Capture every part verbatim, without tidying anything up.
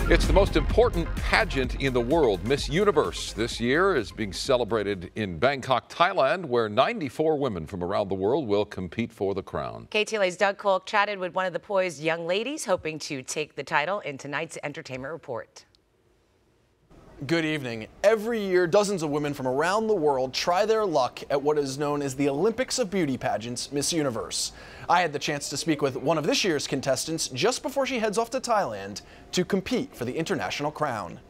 It's the most important pageant in the world. Miss Universe this year is being celebrated in Bangkok, Thailand, where ninety-four women from around the world will compete for the crown. K T L A's Doug Kolk chatted with one of the poised young ladies hoping to take the title in tonight's entertainment report. Good evening. Every year, dozens of women from around the world try their luck at what is known as the Olympics of beauty pageants, Miss Universe. I had the chance to speak with one of this year's contestants just before she heads off to Thailand to compete for the international crown.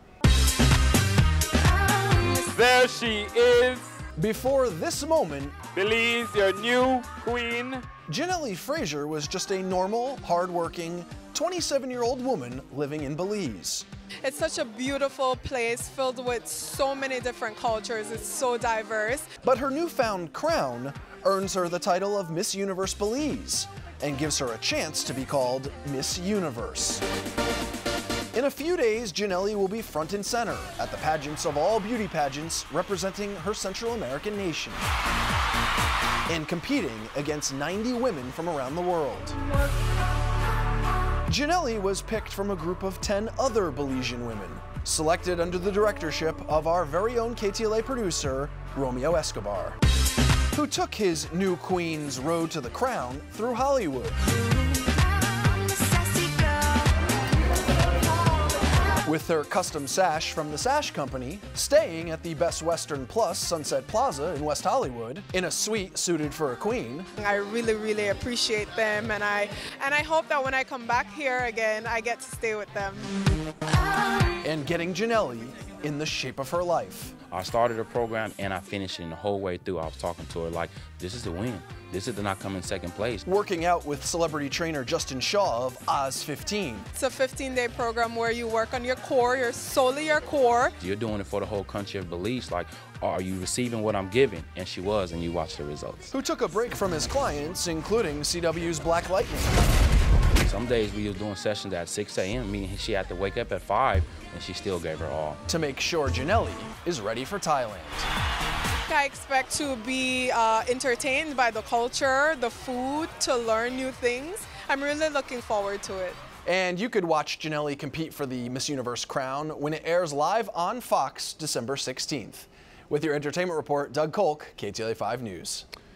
There she is. Before this moment, Belize, your new queen. Jenelli Fraser was just a normal, hardworking, twenty-seven-year-old woman living in Belize. It's such a beautiful place filled with so many different cultures. It's so diverse. But her newfound crown earns her the title of Miss Universe Belize and gives her a chance to be called Miss Universe. In a few days, Jenelli will be front and center at the pageants of all beauty pageants representing her Central American nation and competing against ninety women from around the world. Jenelli was picked from a group of ten other Belizean women, selected under the directorship of our very own K T L A producer, Romeo Escobar, who took his new queen's road to the crown through Hollywood. With her custom sash from the Sash Company, staying at the Best Western Plus Sunset Plaza in West Hollywood, in a suite suited for a queen. I really, really appreciate them, and I and I hope that when I come back here again, I get to stay with them. And getting Jenelli in the shape of her life. I started a program and I finished it, and the whole way through I was talking to her like, this is the win. This is to not come in second place. Working out with celebrity trainer Justin Shaw of Oz fifteen. It's a fifteen-day program where you work on your core, your solely your core. You're doing it for the whole country of Belize. Like, are you receiving what I'm giving? And she was, and you watch the results. Who took a break from his clients, including C W's Black Lightning. Some days we were doing sessions at six A M, meaning she had to wake up at five, and she still gave her all. To make sure Jenelli is ready for Thailand. I expect to be uh, entertained by the culture, the food, to learn new things. I'm really looking forward to it. And you could watch Jenelli compete for the Miss Universe crown when it airs live on Fox December sixteenth. With your entertainment report, Doug Kolk, K T L A five News.